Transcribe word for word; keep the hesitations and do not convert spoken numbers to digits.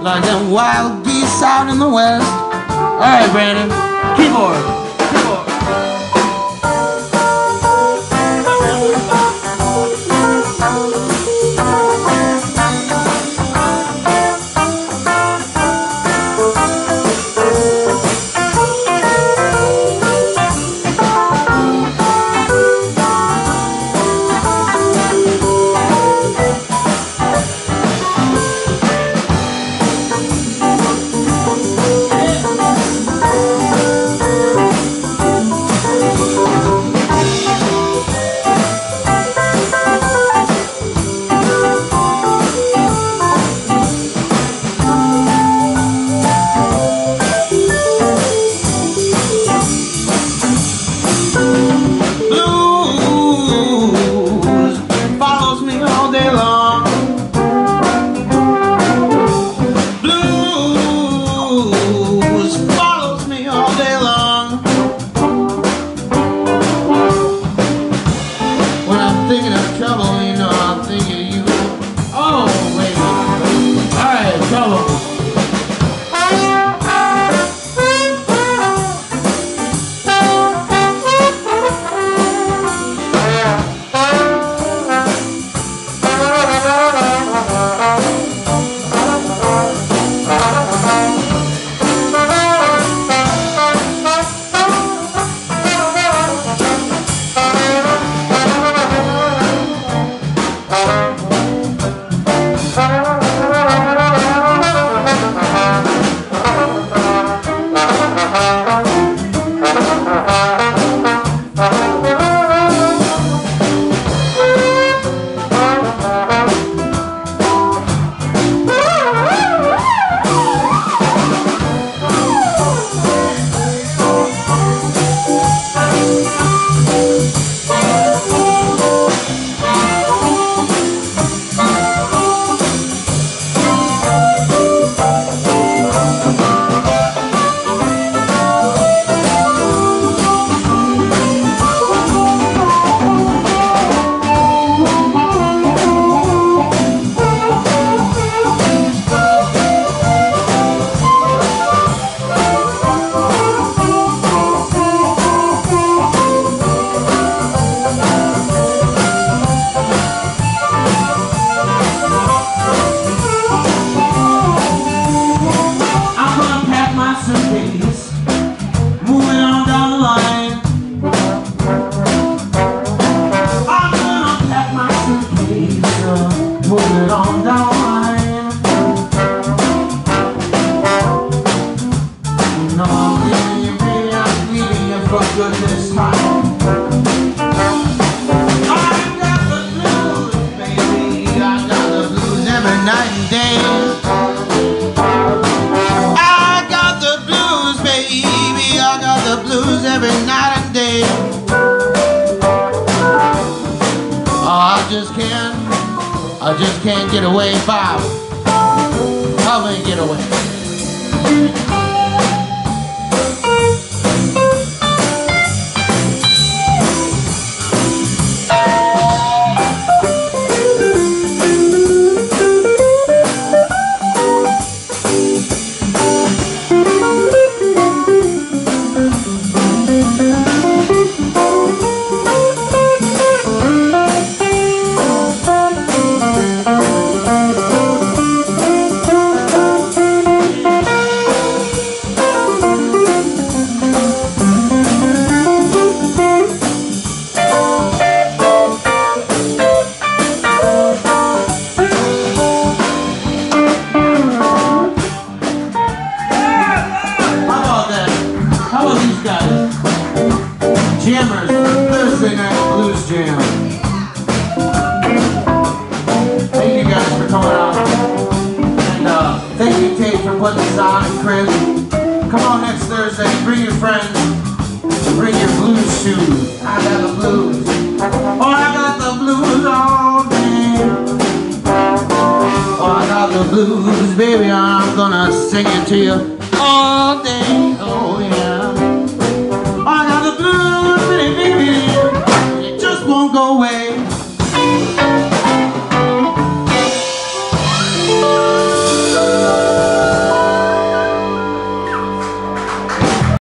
like them wild geese out in the west. All right, Brandon, keyboard. I just can't get away, Bob. Help me get away. Jammers, Thursday Night Blues Jam. Thank you guys for coming out. And uh, thank you, Tate, for putting this on, and Chris. Come on next Thursday, bring your friends, bring your blues shoes. I got the blues. Oh, I got the blues all day. Oh, I got the blues, baby, I'm gonna sing it to you all day. Oh, yeah. I got the blues, baby, it just won't go away.